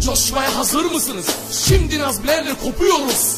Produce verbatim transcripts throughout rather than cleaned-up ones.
Coşmaya hazır mısınız? Şimdi nazbilerle kopuyoruz.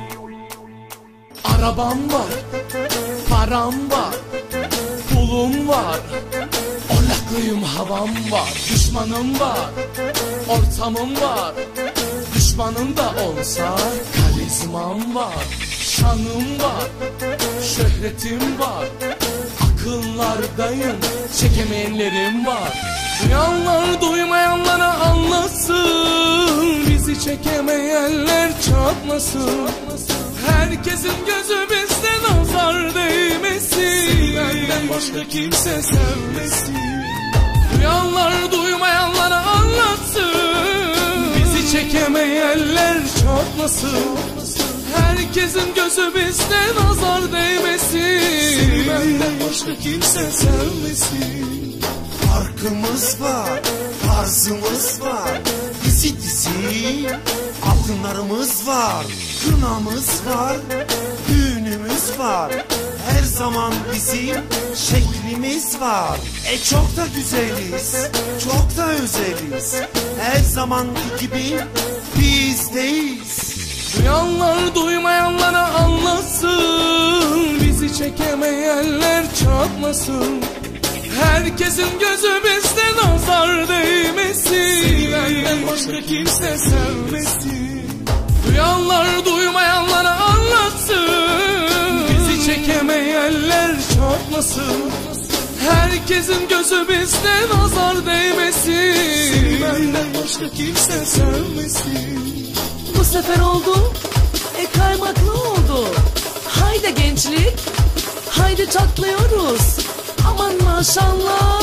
Arabam var, param var, pulum var, orlaklıyım havam var. Düşmanım var, ortamım var, düşmanım da olsa karizmam var. Şanım var, şöhretim var, akıllardayım, çekemeyenlerim var. Duyanlar duymayanlara anlasın, bizi çekemeyenler çatlasın. Herkesin gözü bizde, nazar değmesin, benden başka kimse sevmesin. Duyanlar duymayanlara anlatsın, bizi çekemeyenler çatlasın. Herkesin gözü bizde, nazar değmesin, benden başka kimse sevmesin. Farkımız var, tarzımız var, dizi dizi altınlarımız var, kınamız var, düğünümüz var. Her zaman bizim şeklimiz var. E çok da güzeliz, çok da özeliz. Her zamanki gibi bizdeyiz. Duyanlar duymayanlara anlasın, bizi çekemeyenler çatlasın. Herkesin gözü bizde, nazar değmesin, benden başka kimse sevmesin. Duyanlar duymayanlara anlatsın, bizi çekemeyenler çatlasın. Herkesin gözü bizde, nazar değmesin, benden başka kimse sevmesin. Bu sefer oldu, e kaymaklı oldu. Haydi gençlik, haydi çatlıyoruz. Aman maşallah.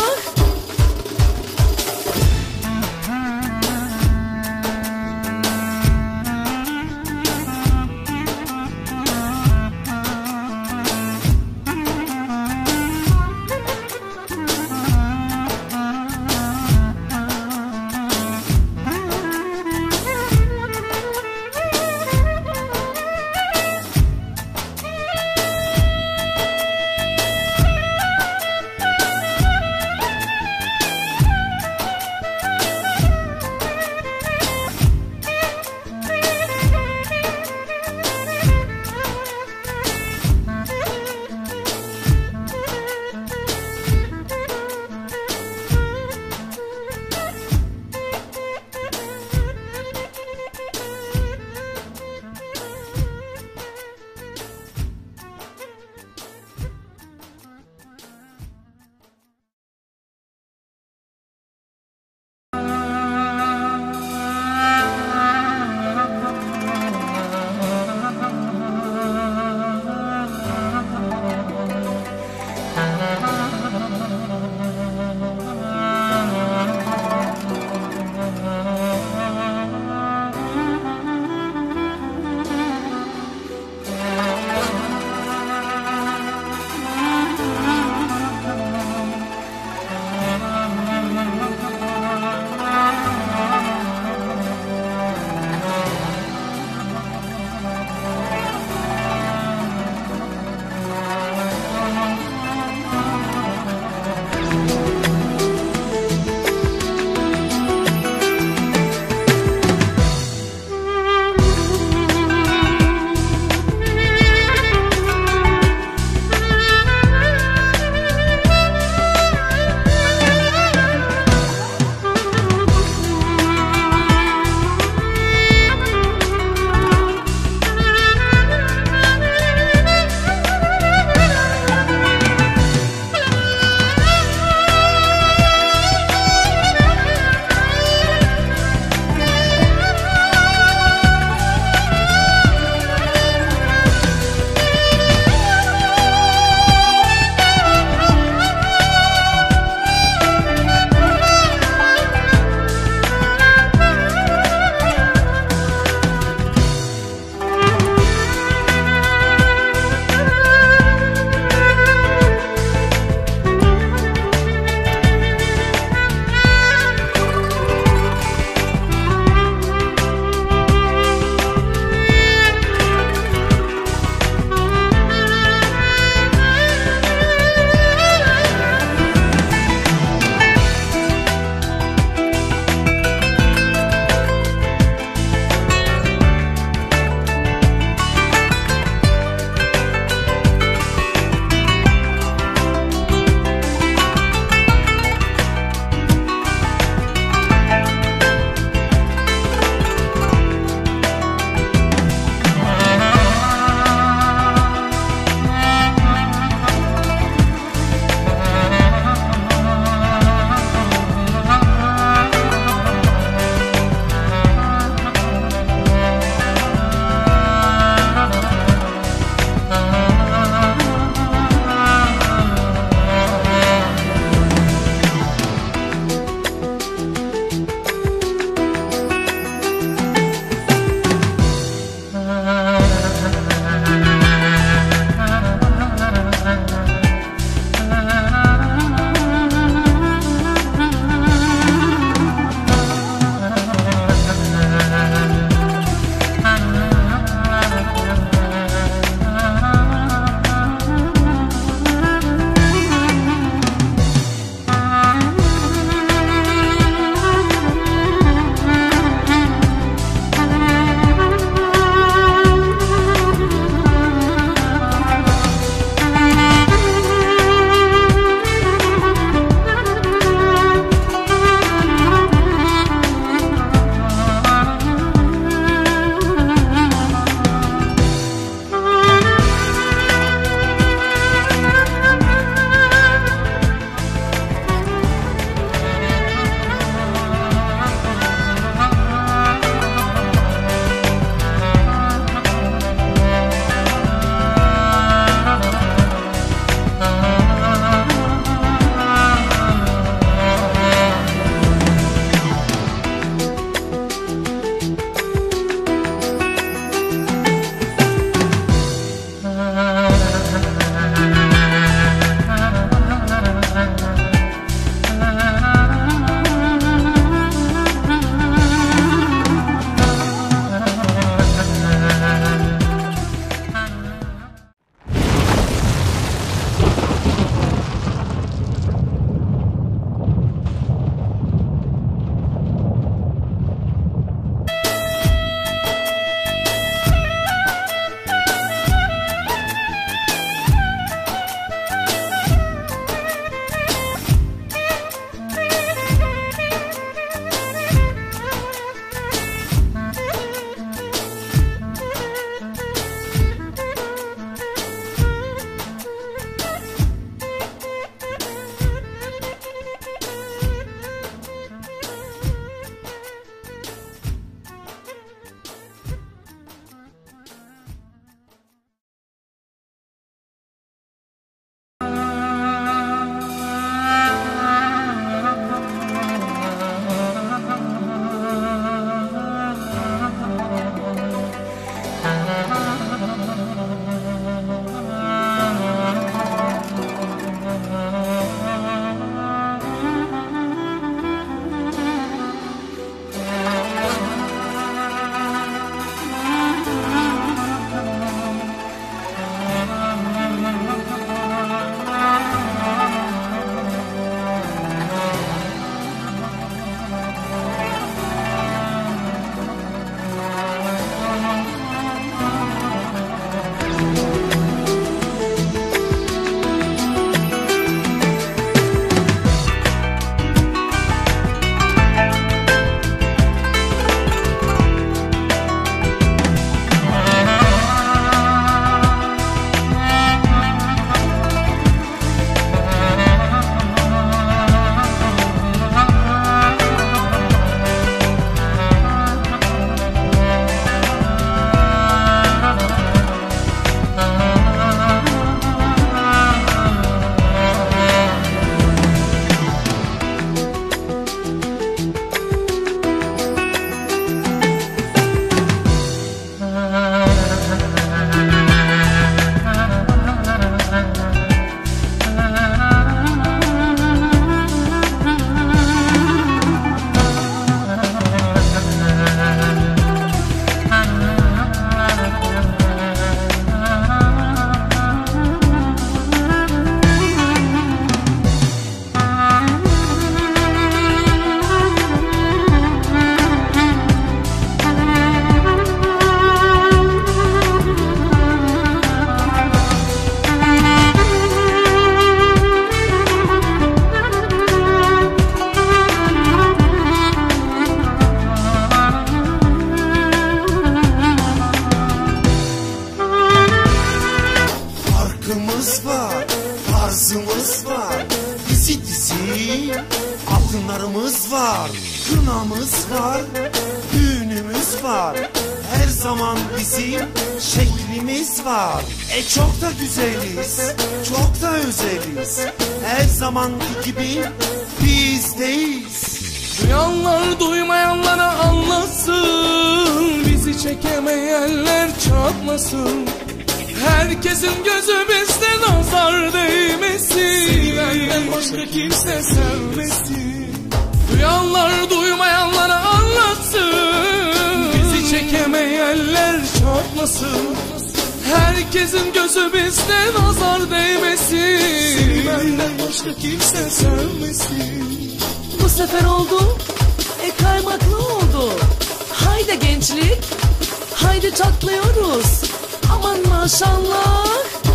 Altınlarımız var, kınamız var, düğünümüz var. Her zaman bizim şeklimiz var. E çok da güzeliz, çok da özeliz. Her zamanki gibi bizdeyiz. Duyanlar duymayanlara anlatsın, bizi çekemeyenler çatlasın. Herkesin gözü bizde, nazar değmesin, benden başka kimse sevmesin. Duyanlar duymayanlara anlatsın, bizi çekemeyenler çatlasın. Herkesin gözü bizde, nazar değmesin, benden başka kimse sevmesin. Bu sefer oldu, e kaymaklı oldu. Haydi gençlik, haydi çatlıyoruz. Aman maşallah.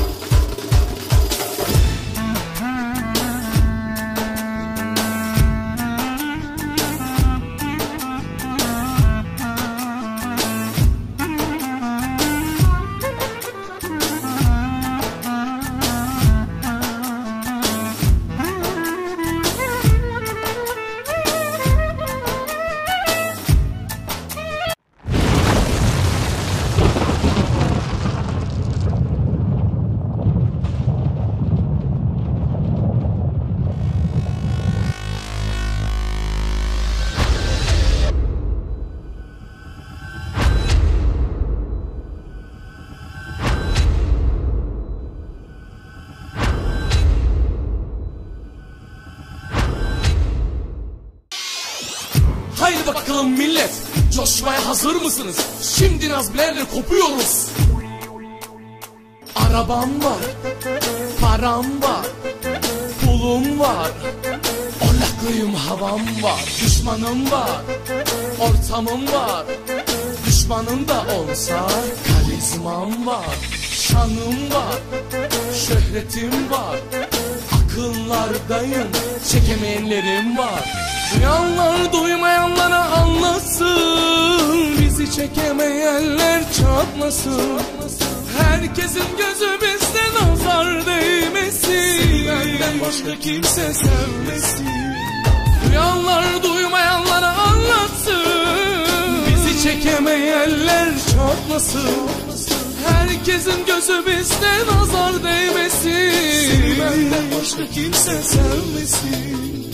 Haydi bakalım millet, coşmaya hazır mısınız? Şimdi nazbilerle kopuyoruz. Arabam var, param var, pulum var, orlaklıyım, havam var. Düşmanım var, ortamım var, düşmanım da olsa karizmam var. Şanım var, şöhretim var, akıllardayım, çekemeyenlerim var. Duyanlar duymayanlara anlatsın, bizi çekemeyenler çatlasın. Herkesin gözü bizde, nazar değmesin, benden başka kimse sevmesin. Duyanlar duymayanlara anlatsın, bizi çekemeyenler çatlasın. Herkesin gözü bizde, nazar değmesin, benden başka kimse sevmesin.